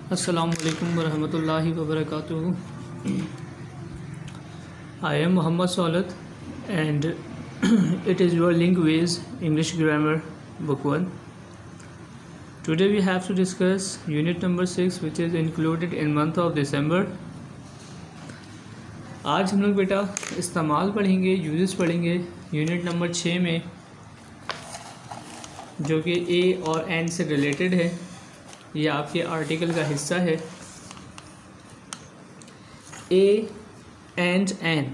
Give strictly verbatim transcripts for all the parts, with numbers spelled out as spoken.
अस्सलामु अलैकुम वरहमतुल्लाहि वबरकातुहू। I am Muhammad Solat and it is your Linkways English Grammar Book one. Today we have to discuss unit number six which is included in month of December. आज हम लोग बेटा इस्तेमाल पढ़ेंगे, uses पढ़ेंगे यूनिट नंबर छः में, जो कि ए और एन से रिलेटेड है। ये आपके आर्टिकल का हिस्सा है। ए एंड एन,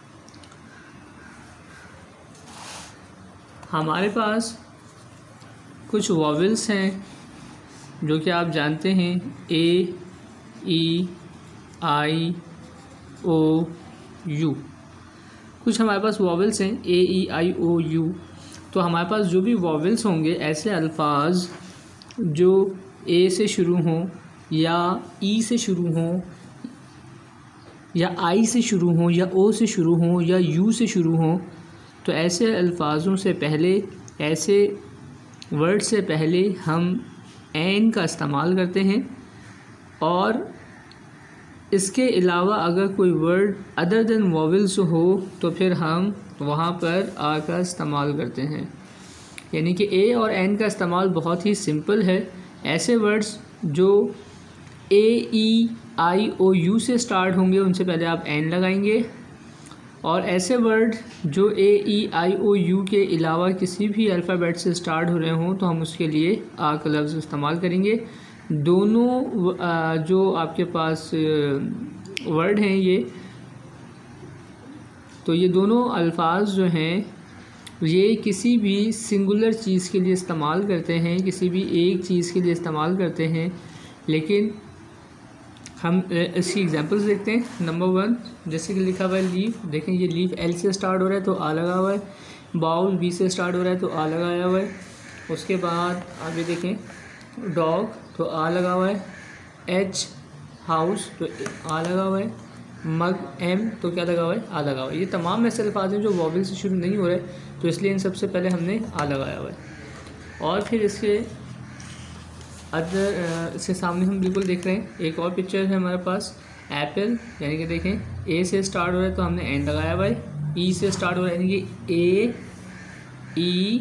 हमारे पास कुछ वॉवेल्स हैं जो कि आप जानते हैं, ए, ई, आई, ओ, यू। कुछ हमारे पास वॉवेल्स हैं ए, ई, आई, ओ, यू। तो हमारे पास जो भी वॉवेल्स होंगे, ऐसे अल्फाज जो ए से शुरू हों या ई से शुरू हों या आई से शुरू हों या ओ से शुरू हों या यू से शुरू हों, तो ऐसे अल्फाजों से पहले, ऐसे वर्ड से पहले हम एन का इस्तेमाल करते हैं। और इसके अलावा अगर कोई वर्ड अदर देन वॉवेल्स हो तो फिर हम वहाँ पर आ का इस्तेमाल करते हैं। यानी कि ए और एन का इस्तेमाल बहुत ही सिंपल है। ऐसे वर्ड्स जो ए, ई, आई, ओ, यू से स्टार्ट होंगे उनसे पहले आप एन लगाएंगे, और ऐसे वर्ड जो ए, ई, आई, ओ, यू के अलावा किसी भी अल्फ़ाबेट से स्टार्ट हो रहे हों तो हम उसके लिए आ का लफ्ज़ इस्तेमाल करेंगे। दोनों जो आपके पास वर्ड हैं ये, तो ये दोनों अल्फाज जो हैं ये किसी भी सिंगुलर चीज़ के लिए इस्तेमाल करते हैं, किसी भी एक चीज़ के लिए इस्तेमाल करते हैं। लेकिन हम इसकी एग्जांपल्स देखते हैं। नंबर वन, जैसे कि लिखा हुआ है लीफ, देखें ये लीफ एल से स्टार्ट हो रहा है तो आ लगा हुआ है। बाउल बी से स्टार्ट हो रहा है तो आ लगाया हुआ है। उसके बाद आगे देखें डॉग तो आ लगा हुआ है। एच हाउस तो आ लगा हुआ है। मग एम तो क्या लगा हुआ है, आ लगा हुआ है। ये तमाम ऐसे अल्फाज हैं जो वॉवेल से शुरू नहीं हो रहे, तो इसलिए इन सबसे पहले हमने आ लगाया हुआ है। और फिर इसके अदर इसके सामने हम बिल्कुल देख रहे हैं एक और पिक्चर है हमारे पास, एप्पल। यानी कि देखें ए से स्टार्ट हो रहा है तो हमने एन लगाया हुआ है। ई से स्टार्ट हो रहा है यानी कि ए, ई,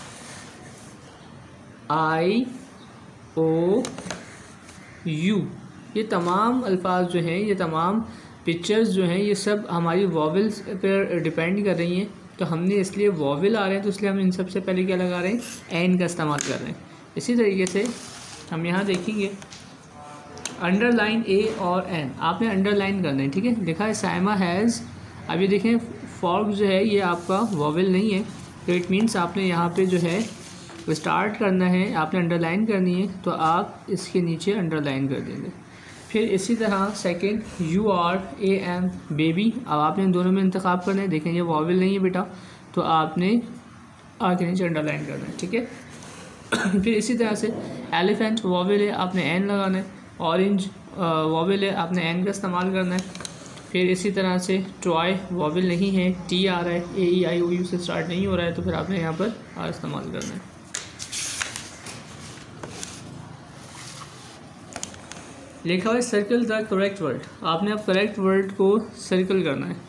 आई, ओ, यू। ये तमाम अल्फाज जो हैं, ये तमाम पिक्चर्स जो हैं, ये सब हमारी वॉवेल्स पर डिपेंड कर रही हैं। तो हमने इसलिए वॉवेल आ रहे हैं तो इसलिए हम इन सबसे पहले क्या लगा रहे हैं, एन का इस्तेमाल कर रहे हैं। इसी तरीके से हम यहाँ देखेंगे अंडरलाइन ए और एन, आपने अंडरलाइन करना है, ठीक है। लिखा है साइमा हैज़। अब ये देखें फॉर्क जो है ये आपका वॉवेल नहीं है, तो इट मीन्स आपने यहाँ पे जो है स्टार्ट करना है, आपने अंडरलाइन करनी है तो आप इसके नीचे अंडरलाइन कर देंगे। फिर इसी तरह second, you are, a am, baby. अब आपने इन दोनों में इंतखाब करना है। देखें ये वॉवेल नहीं है बेटा, तो आपने आ के नीचे अंडरलाइन करना है, ठीक है। फिर इसी तरह से एलिफेंट वॉवेल है, आपने एन लगाना है। ऑरेंज वॉवेल है, आपने एन का इस्तेमाल करना है। फिर इसी तरह से टॉय वॉवेल नहीं है, टी आ रहा है, ए, ई, आई, ओ, यू से स्टार्ट नहीं हो रहा है, तो फिर आपने यहाँ पर आ इस्तेमाल करना है। लिखा हुआ है सर्कल द करेक्ट वर्ड, आपने अब करेक्ट वर्ड को सर्कल करना है।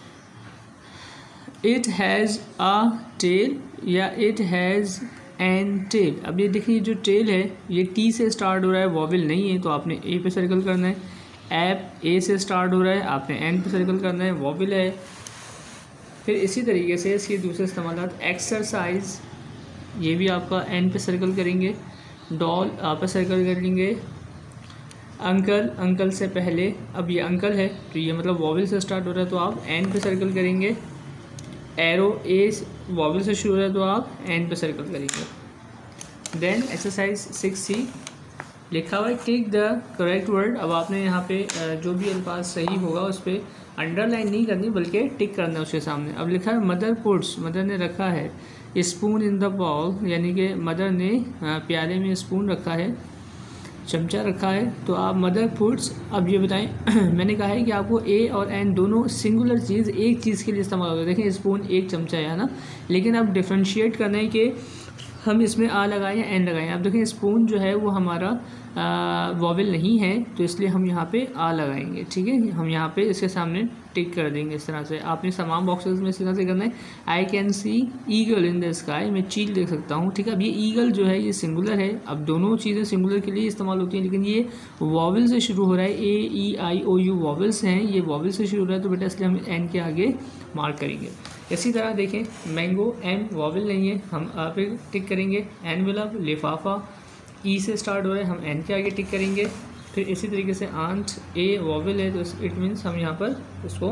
इट हैज़ अ टेल या इट हैज़ एन टेल। अब ये देखिए जो टेल है ये टी से स्टार्ट हो रहा है, वॉवेल नहीं है, तो आपने ए पे सर्कल करना है। ऐप ए से स्टार्ट हो रहा है, आपने एन पे सर्कल करना है, वॉवेल है। फिर इसी तरीके से इसके दूसरे इस्तेमालात, एक्सरसाइज ये भी आपका एन पे सर्कल करेंगे। डॉल आप पे सर्कल कर लेंगे। अंकल, अंकल से पहले अब ये अंकल है तो ये मतलब वॉवेल से स्टार्ट हो रहा है तो आप एन पे सर्कल करेंगे। एरो ए वॉवेल से शुरू हो रहा है तो आप एन पे सर्कल करेंगे। देन एक्सरसाइज सिक्स सी लिखा हुआ है क्लिक द करेक्ट वर्ड। अब आपने यहाँ पे जो भी अल्फाज सही होगा उस पर अंडरलाइन नहीं करनी बल्कि टिक करना है उसके सामने। अब लिखा है मदर पुट्स, मदर ने रखा है स्पून इन द बाउल, यानी कि मदर ने प्याले में स्पून रखा है, चमचा रखा है, तो आप मदर फूड्स। अब ये बताएं मैंने कहा है कि आपको ए और एन दोनों सिंगुलर चीज़ एक चीज़ के लिए इस्तेमाल होगा। देखें स्पून एक चमचा है ना, लेकिन अब डिफ्रेंशिएट करना है कि हम इसमें आ लगाएं या एन लगाएं। आप देखें स्पून जो है वो हमारा वॉवेल नहीं है, तो इसलिए हम यहाँ पे आ लगाएंगे। ठीक है, हम यहाँ पे इसके सामने टिक कर देंगे इस तरह से। आपने तमाम बॉक्सेस में इस तरह से करना है। I can see eagle in the sky, मैं चील देख सकता हूँ। ठीक है, अब ये ईगल जो है ये सिंगुलर है। अब दोनों चीज़ें सिंगुलर के लिए इस्तेमाल होती हैं, लेकिन ये वॉवेल से शुरू हो रहा है। ए ई आई ओ यू वॉवेल्स हैं, ये वॉवेल से शुरू हो रहा है, तो बेटा इसलिए हम एन के आगे मार्क करेंगे। इसी तरह देखें मैंगो, एन वॉवेल नहीं है, हम आ पे टिक करेंगे। एनवेलप लिफाफा, ई से स्टार्ट हो रहा है, हम एन के आगे टिक करेंगे। फिर इसी तरीके से आंट, ए वॉवेल है, तो इट मीन्स हम यहाँ पर उसको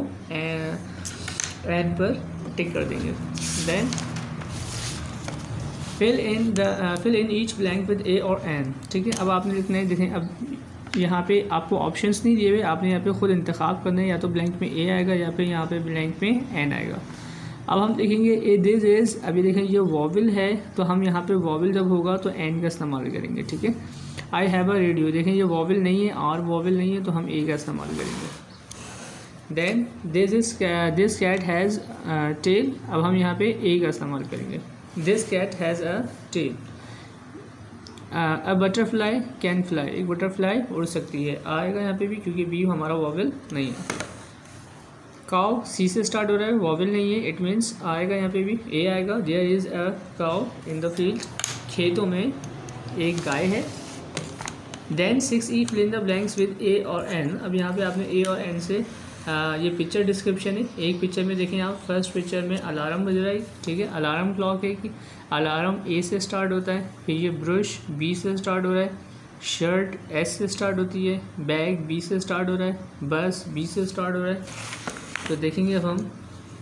एन पर टिक कर देंगे। Then fill in the fill in each blank with a और एन। ठीक है, अब आपने लिखना है, देखें अब यहाँ पे आपको ऑप्शंस नहीं दिए हुए, आपने यहाँ पे खुद इंतखाब करना है, या तो ब्लैंक में ए आएगा या फिर यहाँ पे ब्लैंक में एन आएगा। अब हम देखेंगे ए दिस इज़, अभी देखें ये वॉवेल है, तो हम यहाँ पे वॉवेल जब होगा तो एन का इस्तेमाल करेंगे। ठीक है, आई हैव अ रेडियो, देखें ये वॉवेल नहीं है और वॉवेल नहीं है, तो हम ए का इस्तेमाल करेंगे। Then this is this cat has tail, अब हम यहाँ पे ए का इस्तेमाल करेंगे। This cat has a tail. A butterfly can fly, एक बटरफ्लाई उड़ सकती है, आएगा यहाँ पे भी, क्योंकि बी हमारा वॉवेल नहीं है। काउ, सी से स्टार्ट हो रहा है, वॉवेल नहीं है, इट मीन्स आएगा यहाँ पे भी, ए आएगा। There is a cow in the field, खेतों में एक गाय है। Then six E fill in the blanks with a और एन, अब यहाँ पे आपने ए और एन से आ, ये पिक्चर डिस्क्रिप्शन है। एक पिक्चर में देखें आप, फर्स्ट पिक्चर में अलार्म बज रहा है। ठीक है, अलार्म क्लॉक है कि अलार्म ए से स्टार्ट होता है। फिर ये ब्रश बी से स्टार्ट हो रहा है, शर्ट एस से स्टार्ट होती है, बैग बी से स्टार्ट हो रहा है, बस बी से स्टार्ट हो रहा है। तो देखेंगे अब हम,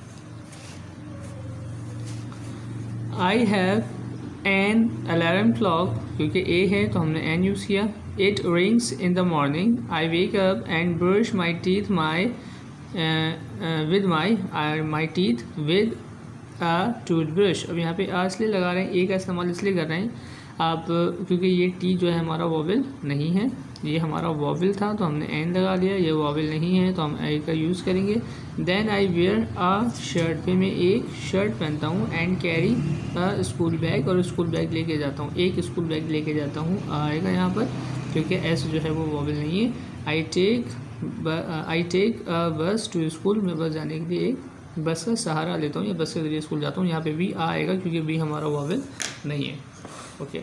I have an alarm clock, क्योंकि ए है तो हमने एन यूज़ किया। It rings in the morning, I wake up and brush my teeth my with my my teeth with a toothbrush. अब यहाँ पे आ इसलिए लगा रहे हैं, ए का इस्तेमाल इसलिए कर रहे हैं आप, क्योंकि ये टी जो है हमारा वॉवेल नहीं है, ये हमारा वॉवेल था तो हमने एन लगा लिया। ये वॉवेल नहीं है तो हम ए का यूज़ करेंगे। Then I wear a shirt, पे मैं एक शर्ट पहनता हूँ। And carry a school bag, और स्कूल बैग लेके जाता हूँ, एक स्कूल बैग लेके जाता हूँ, आएगा यहाँ पर, क्योंकि एस जो है वो वॉवेल नहीं है। I take I take a बस टू स्कूल, मैं बस जाने के लिए एक बस का सहारा लेता हूँ या बस के ज़रिए स्कूल जाता हूँ। यहाँ पे भी आ आएगा क्योंकि बी हमारा वॉवेल नहीं है। ओके,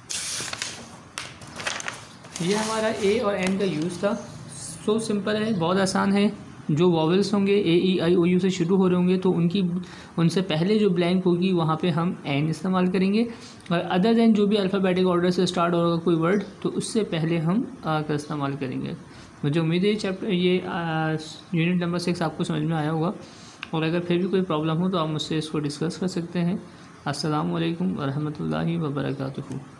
ये हमारा ए और एन का यूज़ था। सो सिंपल है, बहुत आसान है। जो वॉवेल्स होंगे ए ई आई ओ यू से शुरू हो रहे होंगे, तो उनकी उनसे पहले जो ब्लैंक होगी वहाँ पे हम एन इस्तेमाल करेंगे, और अदर दैन जो भी अल्फ़ाबेटिक ऑर्डर से स्टार्ट होगा कोई वर्ड, तो उससे पहले हम आ का इस्तेमाल करेंगे। मुझे उम्मीद है चैप्टर ये यूनिट नंबर सिक्स आपको समझ में आया होगा, और अगर फिर भी कोई प्रॉब्लम हो तो आप मुझसे इसको डिस्कस कर सकते हैं। अस्सलामु अलैकुम वरहमतुल्लाहि वबरकातुहू।